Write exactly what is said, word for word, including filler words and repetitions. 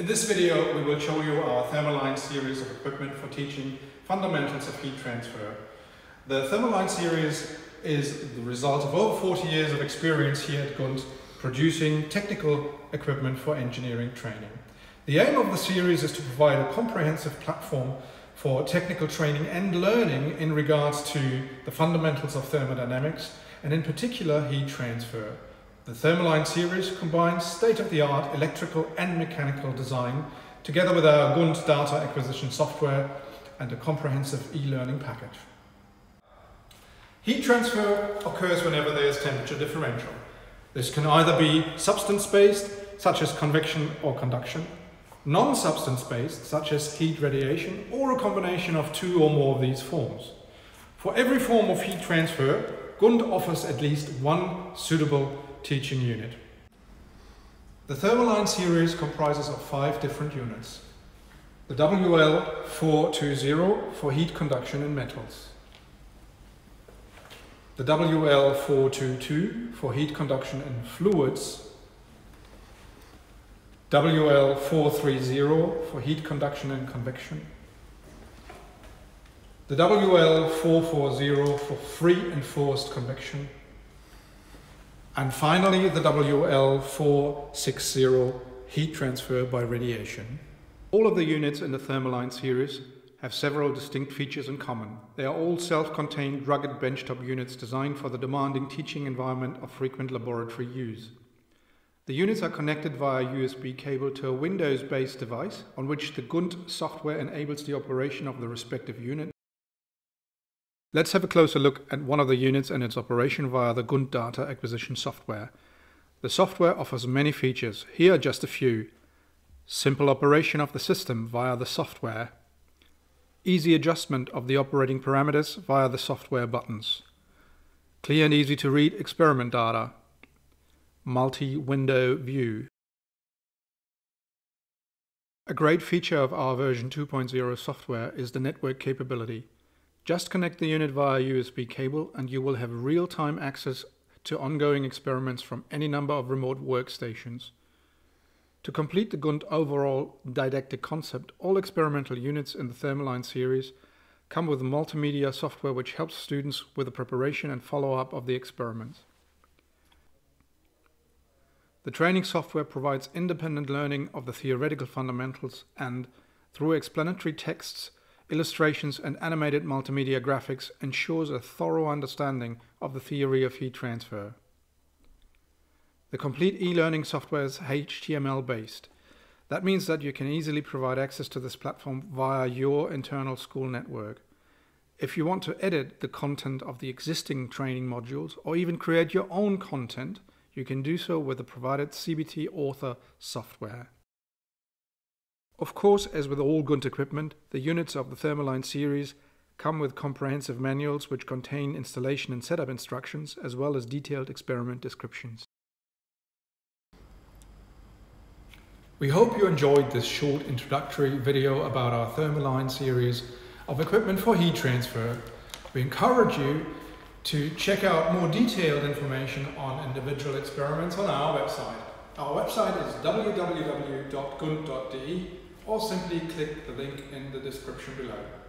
this video we will show you our Thermaline series of equipment for teaching fundamentals of heat transfer. The Thermaline series is the result of over forty years of experience here at GUNT producing technical equipment for engineering training. The aim of the series is to provide a comprehensive platform for technical training and learning in regards to the fundamentals of thermodynamics and in particular heat transfer. The Thermaline series combines state-of-the-art electrical and mechanical design together with our GUNT data acquisition software and a comprehensive e-learning package. Heat transfer occurs whenever there is temperature differential. This can either be substance-based, such as convection or conduction, non-substance-based, such as heat radiation, or a combination of two or more of these forms. For every form of heat transfer, GUNT offers at least one suitable teaching unit. The Thermaline series comprises of five different units. The W L four two zero for heat conduction in metals. The W L four two two for heat conduction in fluids. W L four three zero for heat conduction and convection. The W L four four zero for free and forced convection. And finally, the W L four six zero heat transfer by radiation. All of the units in the Thermaline series have several distinct features in common. They are all self-contained, rugged benchtop units designed for the demanding teaching environment of frequent laboratory use. The units are connected via U S B cable to a Windows-based device on which the GUNT software enables the operation of the respective unit. Let's have a closer look at one of the units and its operation via the GUNT data acquisition software. The software offers many features. Here are just a few. Simple operation of the system via the software. Easy adjustment of the operating parameters via the software buttons. Clear and easy to read experiment data. Multi-window view. A great feature of our version two point oh software is the network capability. Just connect the unit via U S B cable and you will have real-time access to ongoing experiments from any number of remote workstations. To complete the GUNT overall didactic concept, all experimental units in the Thermaline series come with multimedia software which helps students with the preparation and follow-up of the experiments. The training software provides independent learning of the theoretical fundamentals and, through explanatory texts, illustrations and animated multimedia graphics, ensures a thorough understanding of the theory of heat transfer. The complete e-learning software is H T M L based. That means that you can easily provide access to this platform via your internal school network. If you want to edit the content of the existing training modules or even create your own content, you can do so with the provided C B T Author software. Of course, as with all GUNT equipment, the units of the Thermaline series come with comprehensive manuals which contain installation and setup instructions as well as detailed experiment descriptions. We hope you enjoyed this short introductory video about our Thermaline series of equipment for heat transfer. We encourage you to check out more detailed information on individual experiments on our website. Our website is w w w dot gunt dot d e or simply click the link in the description below.